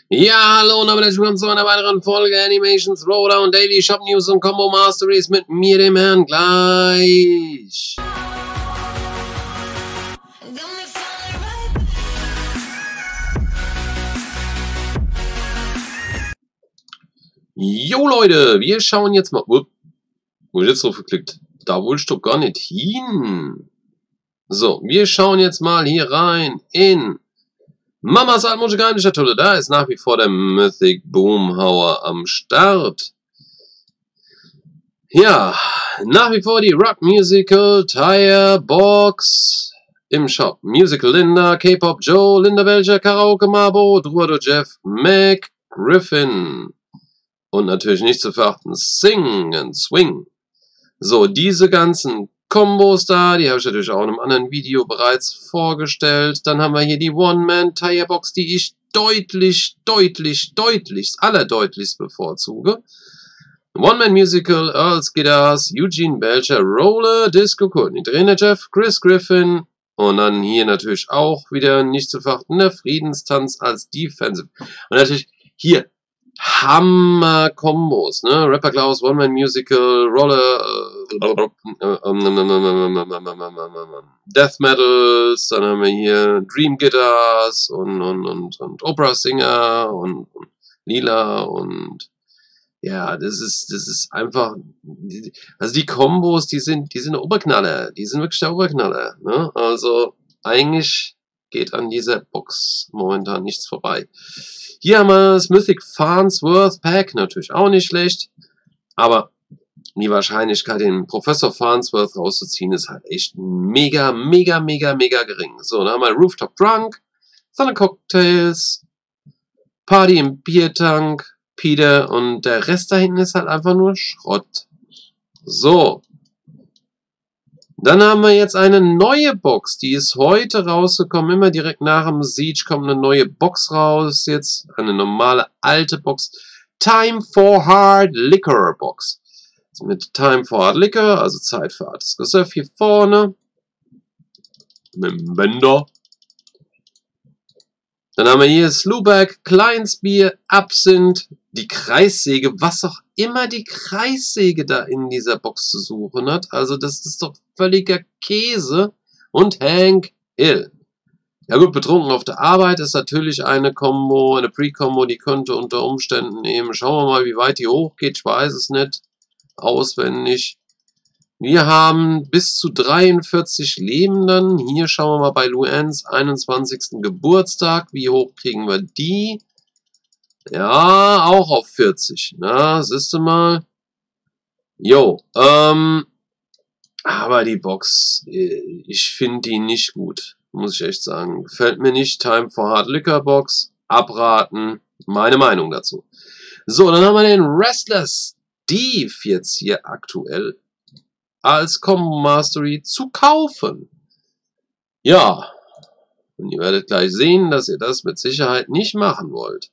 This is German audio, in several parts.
Ja, hallo und herzlich willkommen zu einer weiteren Folge Animations Throwdown Daily Shop News und Combo Masteries mit mir, dem Herrn Gleich. Jo Leute, wir schauen jetzt mal. Wo ich jetzt drauf geklickt? Da wollte ich doch gar nicht hin. So, wir schauen jetzt mal hier rein in Mamas altmodische Geheimnisschatulle. Da ist nach wie vor der Mythic Boomhauer am Start. Ja, nach wie vor die Rock Musical Tire Box im Shop. Musical Linda, K-Pop Joe, Linda Belcher, Karaoke Mabo, Druado Jeff, Mac Griffin. Und natürlich nicht zu verachten, Sing and Swing. So, diese ganzen Kombos da, die habe ich natürlich auch in einem anderen Video bereits vorgestellt. Dann haben wir hier die One-Man-Tire-Box, die ich allerdeutlichst bevorzuge. One-Man-Musical, Earls Guitars, Eugene Belcher, Roller, Disco Courtney, Trainer Jeff, Chris Griffin. Und dann hier natürlich auch wieder nicht zu verachten, der Friedenstanz als Defensive. Und natürlich hier Hammer-Kombos, ne? Rapper Klaus, One-Man-Musical, Roller, Death Metals, dann haben wir hier Dream Guitars und Opera Singer und Lila und ja, das ist einfach, also die Kombos, die sind Oberknaller, die sind wirklich der Oberknaller, ne? Also eigentlich geht an dieser Box momentan nichts vorbei. Hier haben wir das Mythic Farnsworth Pack, natürlich auch nicht schlecht, aber die Wahrscheinlichkeit, den Professor Farnsworth rauszuziehen, ist halt echt mega gering. So, dann haben wir Rooftop Drunk, Sonne Cocktails, Party im Biertank, Peter und der Rest da hinten ist halt einfach nur Schrott. So. Dann haben wir jetzt eine neue Box, die ist heute rausgekommen, immer direkt nach dem Siege kommt eine neue Box raus, jetzt eine normale alte Box, Time for Hard Liquor Box. Mit Time for Hard Liquor, also Zeit für hartes Gesöff hier vorne, mit dem Bänder. Dann haben wir hier Slewback, Kleinstbier, Absinth, die Kreissäge, was auch immer die Kreissäge da in dieser Box zu suchen hat. Also das ist doch völliger Käse. Und Hank Hill. Ja gut, betrunken auf der Arbeit ist natürlich eine Combo, eine Pre-Combo, die könnte unter Umständen nehmen. Schauen wir mal, wie weit die hochgeht. Ich weiß es nicht auswendig. Wir haben bis zu 43 Lebenden. Hier schauen wir mal bei Luans 21. Geburtstag. Wie hoch kriegen wir die? Ja, auch auf 40. Na, siehst du mal. Jo, aber die Box, ich finde die nicht gut. Muss ich echt sagen. Gefällt mir nicht. Time for Hard Liquor Box. Abraten. Meine Meinung dazu. So, dann haben wir den Wrestler Steve jetzt hier aktuell als Combo Mastery zu kaufen. Ja, und ihr werdet gleich sehen, dass ihr das mit Sicherheit nicht machen wollt.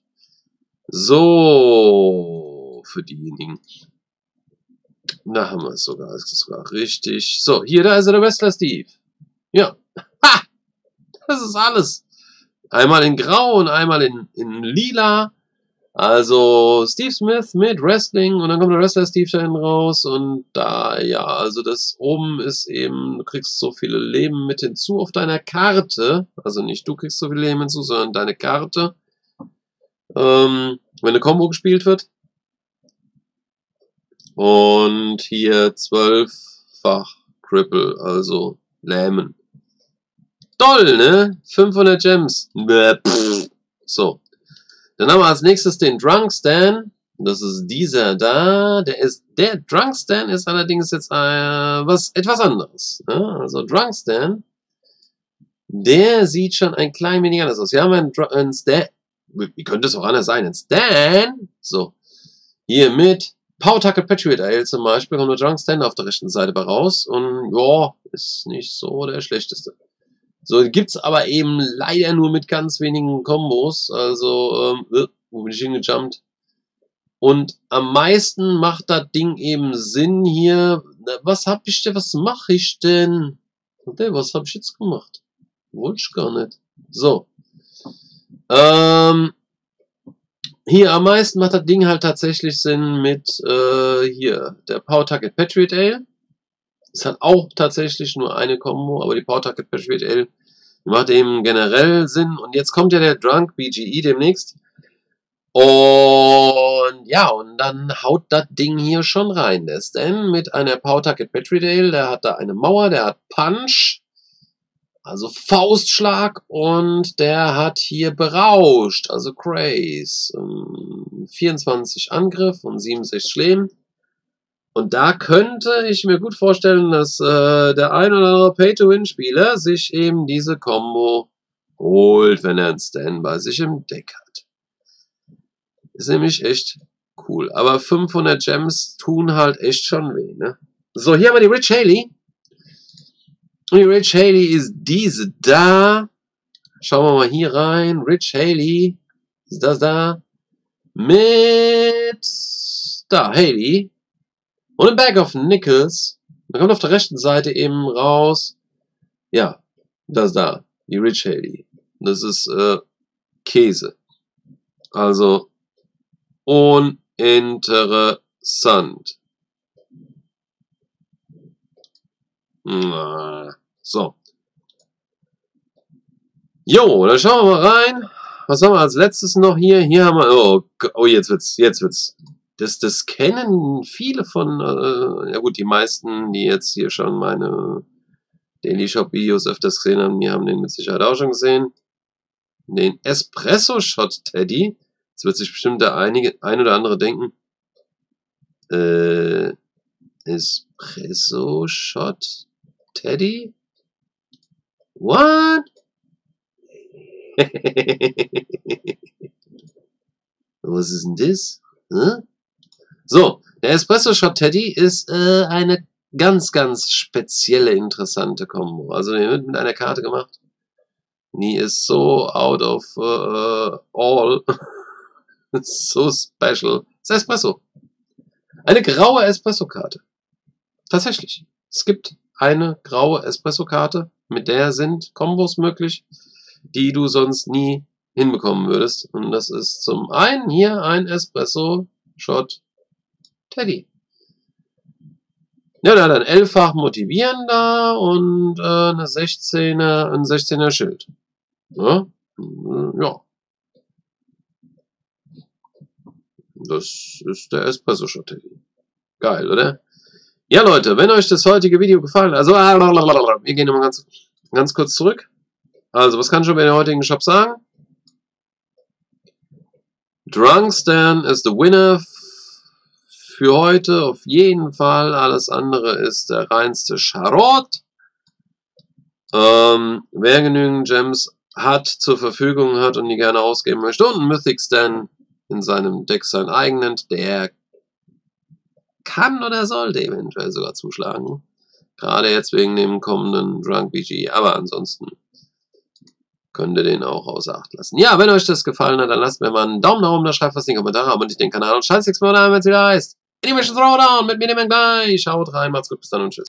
So, für diejenigen. Da haben wir es sogar, das ist sogar richtig. So, hier, da ist er, der Wrestler Steve. Ja, ha, das ist alles. Einmal in Grau und einmal in Lila. Also Steve Smith mit Wrestling und dann kommt der Wrestler Steve da hinten raus und da, ja, also das oben ist eben, du kriegst so viele Leben mit hinzu auf deiner Karte, also nicht du kriegst so viele Leben hinzu, sondern deine Karte, wenn eine Combo gespielt wird. Und hier 12-fach Cripple, also Lähmen. Toll, ne? 500 Gems. So. Dann haben wir als nächstes den Drunk Stan. Das ist dieser da. Der Drunk Stan ist allerdings jetzt etwas anderes. Ja, also Drunk Stan, der sieht schon ein klein wenig anders aus. Hier haben wir einen Stan. Wie könnte es auch anders sein? Ein Stan. So. Hier mit Powtucket Patriot Ale zum Beispiel kommt der Drunk Stan auf der rechten Seite bei raus. Und ja, ist nicht so der schlechteste. So, gibt's aber eben leider nur mit ganz wenigen Kombos. Also, wo bin ich hingejumpt? Und am meisten macht das Ding eben Sinn hier. Was mache ich denn? Okay, was habe ich jetzt gemacht? Wollte ich gar nicht. So. Hier am meisten macht das Ding halt tatsächlich Sinn mit hier der Pawtucket Patriot Ale. Es hat auch tatsächlich nur eine Combo, aber die Pawtucket Patriot Ale macht eben generell Sinn. Und jetzt kommt ja der Drunk BGE demnächst. Und ja, und dann haut das Ding hier schon rein. Der Stan mit einer Pawtucket Patriot Ale, der hat da eine Mauer, der hat Punch, also Faustschlag, und der hat hier Berauscht, also Craze. 24 Angriff und 67 Leben. Und da könnte ich mir gut vorstellen, dass der ein oder andere Pay-to-Win-Spieler sich eben diese Combo holt, wenn er einen Stan bei sich im Deck hat. Ist nämlich echt cool. Aber 500 Gems tun halt echt schon weh, ne? So, hier haben wir die Rich Haley. Und die Rich Haley ist diese da. Schauen wir mal hier rein. Rich Haley ist das da. Mit da, Haley. Und ein Bag of Nickels. Dann kommt auf der rechten Seite eben raus. Ja, das da. Die Rich Haley. Das ist Käse. Also uninteressant. So. Jo, dann schauen wir mal rein. Was haben wir als letztes noch hier? Hier haben wir... Oh, jetzt wird's. Das kennen viele von... ja gut, die meisten, die jetzt hier schon meine Daily Shop Videos öfters gesehen haben, die haben den mit Sicherheit auch schon gesehen. Den Espresso Shot Teddy. Jetzt wird sich bestimmt der ein oder andere denken. Espresso Shot Teddy? What? Was ist denn das? Hm? So, der Espresso Shot Teddy ist eine ganz, ganz spezielle, interessante Kombo. Also, der wird mit einer Karte gemacht. Die ist so out of all. So special. Das ist Espresso. Eine graue Espresso-Karte. Tatsächlich. Es gibt eine graue Espresso-Karte, mit der sind Kombos möglich, die du sonst nie hinbekommen würdest. Und das ist zum einen hier ein Espresso Shot Teddy. Ja, der hat ein 11-fach Motivieren da und ein 16er Schild. Ja. Ja. Das ist der Espresso Shot Teddy. Geil, oder? Ja, Leute, wenn euch das heutige Video gefallen hat, also wir gehen nochmal ganz kurz zurück. Also, was kann ich über den heutigen Shop sagen? Drunk Stan ist der Winner für heute, auf jeden Fall. Alles andere ist der reinste Scharott. Wer genügend Gems hat, zur Verfügung hat und die gerne ausgeben möchte und einen Mythic Stan in seinem Deck sein eigenen, der kann oder sollte eventuell sogar zuschlagen. Gerade jetzt wegen dem kommenden Drunk BG. Aber ansonsten könnt ihr den auch außer Acht lassen. Ja, wenn euch das gefallen hat, dann lasst mir mal einen Daumen nach oben da, schreibt was in die Kommentare, abonniert den Kanal und schaltet 6 Mal an, wenn es wieder heißt Animation Throwdown mit mir, dem gleich. Schaut rein, macht's gut, bis dann und tschüss.